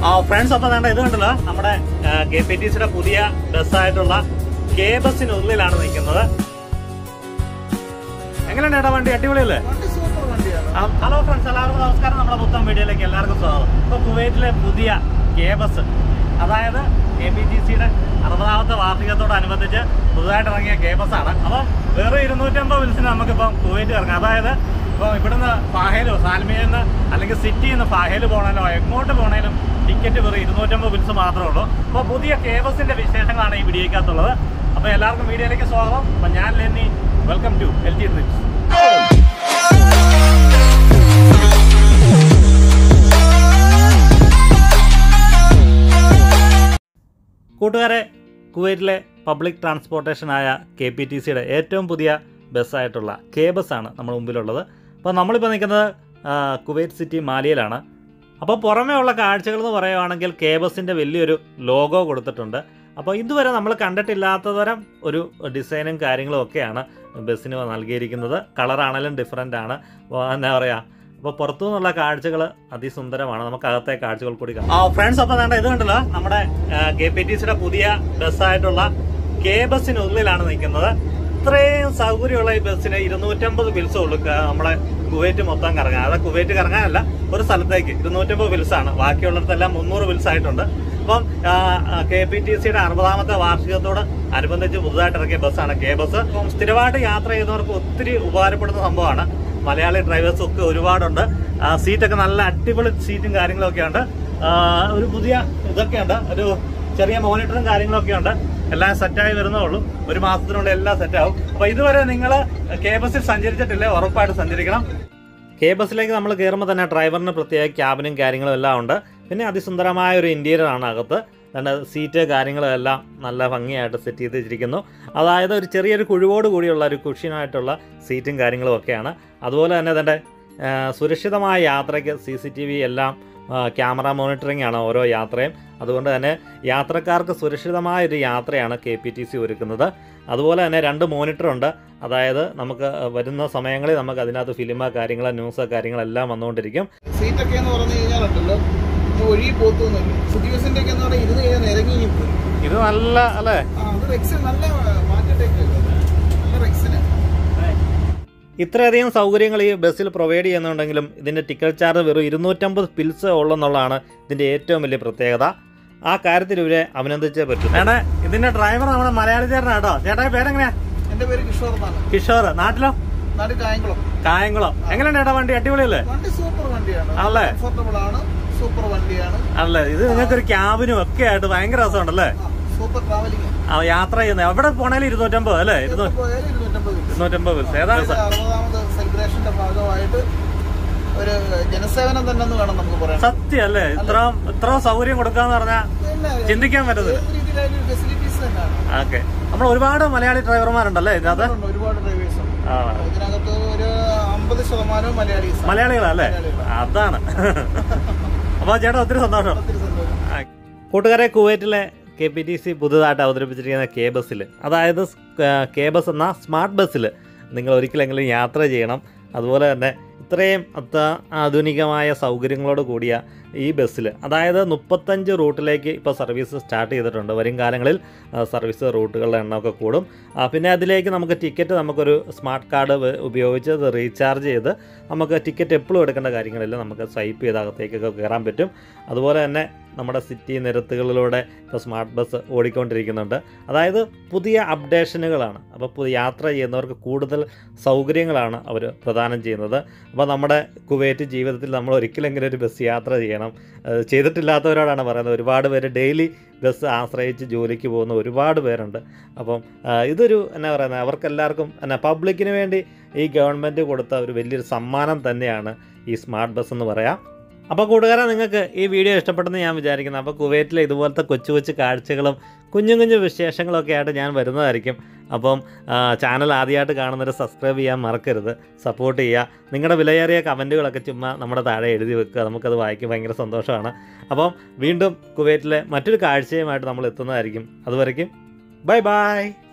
Friends, അപ്പോൾ വേണ്ട ഇത് കണ്ടല്ലോ, നമ്മുടെ KPTCയുടെ പുതിയ ബസ്സായിട്ടുള്ള കെ ബസ്സിനുള്ളിലാണ് നിൽക്കുന്നത്. എങ്ങനെയുണ്ട് ഏട്ടാ വണ്ടി? അടിപൊളിയല്ലേ? ഹലോ ഫ്രണ്ട്സ്, എല്ലാവർക്കും നമസ്കാരം. നമ്മുടെ പുത്തൻ വീഡിയോയിലേക്ക് എല്ലാവർക്കും സ്വാഗതം. ഇപ്പോൾ കുവൈറ്റിലെ പുതിയ കെ ബസ്, അതായത് KPTCയുടെ 60ാമത്തെ വാർഷികത്തോടനുബന്ധിച്ച് പുതുതായിട്ട് ഇറങ്ങിയ കെ ബസ്സാണ്. അപ്പം വേറെ 250 വിൽസിന് നമുക്കിപ്പം കുവൈറ്റ് ഇറങ്ങാം. അതായത് ഇപ്പോൾ ഇവിടുന്ന് ഫാഹേലോ സാൽമിയിൽ നിന്ന് അല്ലെങ്കിൽ സിറ്റിയിൽ നിന്ന് ഫാഹേല് പോകണമല്ലോ എങ്ങോട്ട് പോകണേലും ടിക്കറ്റ് വെറും 250 വിൽസ് മാത്രമേ ഉള്ളൂ. അപ്പോൾ പുതിയ കെ ബസിൻ്റെ വിശേഷങ്ങളാണ് ഈ വീഡിയോയ്ക്കകത്തുള്ളത്. അപ്പോൾ എല്ലാവർക്കും വീഡിയോയിലേക്ക് സ്വാഗതം. അപ്പോൾ ഞാൻ Lenny, welcome to LT trips. കൂട്ടുകാരെ, കുവൈറ്റിലെ പബ്ലിക് ട്രാൻസ്പോർട്ടേഷനായ KPTCയുടെ ഏറ്റവും പുതിയ ബസ്സായിട്ടുള്ള കെ ബസ്സാണ് നമ്മുടെ മുമ്പിലുള്ളത്. അപ്പോൾ നമ്മളിപ്പോൾ നിൽക്കുന്നത് കുവൈറ്റ് സിറ്റി മാലിയയിലാണ്. അപ്പോൾ പുറമേ ഉള്ള കാഴ്ചകൾ എന്ന് പറയുകയാണെങ്കിൽ കെ ബസ്സിൻ്റെ വലിയൊരു ലോഗോ കൊടുത്തിട്ടുണ്ട്. അപ്പോൾ ഇതുവരെ നമ്മൾ കണ്ടിട്ടില്ലാത്ത തരം ഒരു ഡിസൈനും കാര്യങ്ങളും ഒക്കെയാണ് ബസ്സിന് നൽകിയിരിക്കുന്നത്. കളറാണെങ്കിലും ഡിഫറൻ്റ് ആണ്. എന്താ പറയുക, അപ്പോൾ പുറത്തു നിന്നുള്ള കാഴ്ചകൾ അതിസുന്ദരമാണ്. നമുക്ക് അകത്തെ കാഴ്ചകൾ കൂടി കാണാം. ഫ്രണ്ട്സ്, അപ്പോൾ വേണ്ട ഇത് കണ്ടല്ലോ, നമ്മുടെ KPTCയുടെ പുതിയ ബസ്സായിട്ടുള്ള കെ ബസ്സിനുള്ളിലാണ് നിൽക്കുന്നത്. ഇത്രയും സൗകര്യമുള്ള ഈ ബസ്സിന് 250 വിൽസേ ഉള്ളൂ നമ്മളെ കുവൈറ്റ് മൊത്തം കറങ്ങാൻ. അതായത് കുവൈറ്റ് കറങ്ങാനല്ല, ഒരു സ്ഥലത്തേക്ക് 250 വിൽസാണ്. ബാക്കിയുള്ളിടത്തെല്ലാം 300 വിൽസ് ആയിട്ടുണ്ട്. അപ്പം KPTCയുടെ 60ാമത്തെ വാർഷികത്തോട് അനുബന്ധിച്ച് പുതുതായിട്ട് ഇറക്കിയ ബസ്സാണ് കെ ബസ്. അപ്പം സ്ഥിരമായിട്ട് യാത്ര ചെയ്യുന്നവർക്ക് ഒത്തിരി ഉപകാരപ്പെടുന്ന സംഭവമാണ്. മലയാളി ഡ്രൈവേഴ്സും ഒക്കെ ഒരുപാടുണ്ട്. സീറ്റൊക്കെ നല്ല അടിപൊളി സീറ്റും കാര്യങ്ങളൊക്കെ ഉണ്ട്. ഒരു പുതിയ ഇതൊക്കെ ഉണ്ട്, ഒരു ചെറിയ മോണിറ്ററും കാര്യങ്ങളൊക്കെ ഉണ്ട്. എല്ലാം സെറ്റായി വരുന്നേ ഉള്ളൂ. ഒരു മാസത്തിനുള്ളിൽ എല്ലാം സെറ്റാവും. അപ്പോൾ ഇതുവരെ നിങ്ങൾ കെ ബസ്സിൽ സഞ്ചരിച്ചിട്ടില്ലേ, ഉറപ്പായിട്ട് സഞ്ചരിക്കണം. കെ ബസ്സിലേക്ക് നമ്മൾ കയറുമ്പോൾ തന്നെ ഡ്രൈവറിന് പ്രത്യേക ക്യാബിനും കാര്യങ്ങളും എല്ലാം ഉണ്ട്. പിന്നെ അതിസുന്ദരമായ ഒരു ഇൻറ്റീരിയർ ആണ് അകത്ത്. സീറ്റ് കാര്യങ്ങളും എല്ലാം നല്ല ഭംഗിയായിട്ട് സെറ്റ് ചെയ്ത് വെച്ചിരിക്കുന്നു. അതായത് ഒരു ചെറിയൊരു കുഴിവോട് കൂടിയുള്ള ഒരു കുഷ്യനായിട്ടുള്ള സീറ്റും കാര്യങ്ങളും ഒക്കെയാണ്. അതുപോലെ തന്നെ തന്നെ സുരക്ഷിതമായ യാത്രയ്ക്ക് CCTV എല്ലാം, ക്യാമറ മോണിറ്ററിംഗ് ആണ് ഓരോ യാത്രയും. അതുകൊണ്ട് തന്നെ യാത്രക്കാർക്ക് സുരക്ഷിതമായൊരു യാത്രയാണ് KPTC ഒരുക്കുന്നത്. അതുപോലെ തന്നെ 2 മോണിറ്ററുണ്ട്. അതായത് നമുക്ക് വരുന്ന സമയങ്ങളിൽ നമുക്ക് അതിനകത്ത് ഫിലിമോ കാര്യങ്ങളോ ന്യൂസോ കാര്യങ്ങളെല്ലാം വന്നുകൊണ്ടിരിക്കും. സീറ്റൊക്കെ എന്ന് പറഞ്ഞു കഴിഞ്ഞാലുണ്ടല്ലോ, ഒഴുകി പോത്തൊന്നുമില്ല. സിറ്റി ബസിന്റെ ഒക്കെ എന്ന് ഇരുന്ന് കഴിഞ്ഞാൽ ഇറങ്ങി ഇത് നല്ല അല്ലേ, നല്ല നല്ല റെക്സിന് ഇത്രയധികം സൗകര്യങ്ങൾ ഈ ബസ്സിൽ പ്രൊവൈഡ് ചെയ്യുന്നുണ്ടെങ്കിലും ഇതിൻ്റെ ടിക്കറ്റ് ചാർജ് വെറും 250 പിൽസ് ഉള്ളെന്നുള്ളതാണ് ഇതിൻ്റെ ഏറ്റവും വലിയ പ്രത്യേകത. ആ കാര്യത്തിൽ ഇവരെ അഭിനന്ദിച്ചേ പറ്റും. ചേട്ടാ, ഇതിന്റെ ഡ്രൈവർ നമ്മുടെ മലയാളി ചേട്ടനാണ് കേട്ടോ. ചേട്ടാ പേരെങ്ങനെയാ? എന്റെ പേര് കിഷോർ എന്നാണ്. കിഷോർ. നാട്ടിലോ? നാട് കായംകുളം. കായംകുളം. എങ്ങനെയുണ്ട് ചേട്ടാ വണ്ടി? അടിപൊളിയല്ലേ? വണ്ടി സൂപ്പർ വണ്ടിയാണ്. അല്ലേ? കംഫർട്ടബിൾ ആണ്, സൂപ്പർ വണ്ടിയാണ്. അല്ലേ? ഇത് നിങ്ങൾക്കൊരു ക്യാബിനും ഒക്കെ ആയിട്ട് ഭയങ്കര രസമുണ്ടല്ലേ? Super travelling. യാത്ര ചെയ്യുന്നത് എവിടെ പോണേലും 250 അല്ലേ? 250 ഏതാണ്? 60ാമത് സെലിബ്രേഷന്റെ ഭാഗമായിട്ട് ഒരു ജനസേവനം തന്നെ എന്ന് വേണം നമുക്ക് പറയാം. സത്യം അല്ലേ? ഇത്ര സൗകര്യം കൊടുക്കാന്ന് പറഞ്ഞാൽ ചിന്തിക്കാൻ പറ്റത്തില്ല. ഫെസിലിറ്റീസ് തന്നെയാണ്. ഓക്കെ. നമ്മൾ ഒരുപാട് മലയാളി ഡ്രൈവർമാരുണ്ടല്ലേ ഇതിനകത്ത്? ഒരുപാട് ഡ്രൈവേഴ്സ് ഉണ്ട്. ഇതിനകത്ത് ഒരു 50% മലയാളികളല്ലേ? അതാണ്. അപ്പൊ ചേട്ടാ ഒത്തിരി സന്തോഷം. കൂട്ടുകാരെ, കുവൈറ്റിലെ KPTC പുതുതായിട്ട് അവതരിപ്പിച്ചിരിക്കുന്ന കെ ബസ്സിൽ, അതായത് കെ ബസ് എന്ന സ്മാർട്ട് ബസ്സിൽ നിങ്ങൾ ഒരിക്കലെങ്കിലും യാത്ര ചെയ്യണം. അതുപോലെ തന്നെ ഇത്രയും ആധുനികമായ സൗകര്യങ്ങളോട് കൂടിയ ഈ ബസ്സിൽ, അതായത് 35 റൂട്ടിലേക്ക് ഇപ്പോൾ സർവീസ് സ്റ്റാർട്ട് ചെയ്തിട്ടുണ്ട്. വരും കാലങ്ങളിൽ സർവീസ് റൂട്ടുകളുടെ എണ്ണമൊക്കെ കൂടും. പിന്നെ അതിലേക്ക് നമുക്ക് ടിക്കറ്റ് നമുക്കൊരു സ്മാർട്ട് കാർഡ് ഉപയോഗിച്ച് അത് റീചാർജ് ചെയ്ത് നമുക്ക് ടിക്കറ്റ് എപ്പോഴും എടുക്കേണ്ട കാര്യങ്ങളില്ല, നമുക്ക് സ്വൈപ്പ് ചെയ്ത് അകത്തേക്കൊക്കെ കയറാൻ പറ്റും. അതുപോലെ തന്നെ നമ്മുടെ സിറ്റി നിരത്തുകളിലൂടെ ഇപ്പോൾ സ്മാർട്ട് ബസ് ഓടിക്കൊണ്ടിരിക്കുന്നുണ്ട്. അതായത് പുതിയ അപ്ഡേഷനുകളാണ്. അപ്പോൾ യാത്ര ചെയ്യുന്നവർക്ക് കൂടുതൽ സൗകര്യങ്ങളാണ് അവർ പ്രദാനം ചെയ്യുന്നത്. അപ്പോൾ നമ്മുടെ കുവൈറ്റ് ജീവിതത്തിൽ നമ്മൾ ഒരിക്കലെങ്കിലും ഒരു ബസ് യാത്ര ചെയ്യണം. ചെയ്തിട്ടില്ലാത്തവരോടാണ് പറയുന്നത്. ഒരുപാട് പേര് ഡെയിലി ബസ് ആശ്രയിച്ച് ജോലിക്ക് പോകുന്ന ഒരുപാട് പേരുണ്ട്. അപ്പം ഇതൊരു എന്നാ പറയുന്നത്, അവർക്കെല്ലാവർക്കും പബ്ലിക്കിന് വേണ്ടി ഈ ഗവൺമെൻറ് കൊടുത്ത ഒരു വലിയൊരു സമ്മാനം തന്നെയാണ് ഈ സ്മാർട്ട് ബസ് എന്ന് പറയാം. അപ്പോൾ കൂട്ടുകാരെ, നിങ്ങൾക്ക് ഈ വീഡിയോ ഇഷ്ടപ്പെട്ടെന്ന് ഞാൻ വിചാരിക്കുന്നു. അപ്പോൾ കുവൈറ്റിലെ ഇതുപോലത്തെ കൊച്ചു കൊച്ചു കാഴ്ചകളും കുഞ്ഞു വിശേഷങ്ങളൊക്കെ ആയിട്ട് ഞാൻ വരുന്നതായിരിക്കും. അപ്പം ചാനൽ ആദ്യമായിട്ട് കാണുന്നവർ സബ്സ്ക്രൈബ് ചെയ്യാൻ മറക്കരുത്, സപ്പോർട്ട് ചെയ്യുക. നിങ്ങളുടെ വിലയേറിയ കമൻറ്റുകളൊക്കെ ചുമ്മാ നമ്മുടെ താഴെ എഴുതി വെക്കുക, നമുക്കത് വായിക്കും, ഭയങ്കര സന്തോഷമാണ്. അപ്പം വീണ്ടും കുവൈറ്റിലെ മറ്റൊരു കാഴ്ചയുമായിട്ട് നമ്മൾ എത്തുന്നതായിരിക്കും. അതുവരയ്ക്കും ബൈ ബൈ.